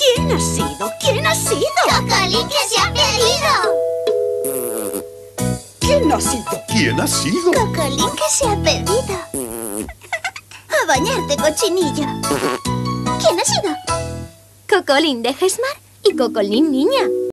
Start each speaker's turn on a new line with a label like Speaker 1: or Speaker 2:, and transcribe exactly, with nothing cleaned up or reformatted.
Speaker 1: ¿Quién ha sido? ¿Quién ha sido?
Speaker 2: ¡Cocolín que se ha perdido!
Speaker 1: ¿Quién ha sido?
Speaker 3: ¿Quién ha sido?
Speaker 2: ¡Cocolín que se ha perdido! ¡A bañarte, cochinillo! ¿Quién ha sido?
Speaker 4: Cocolín de Hesmar y Cocolín niña.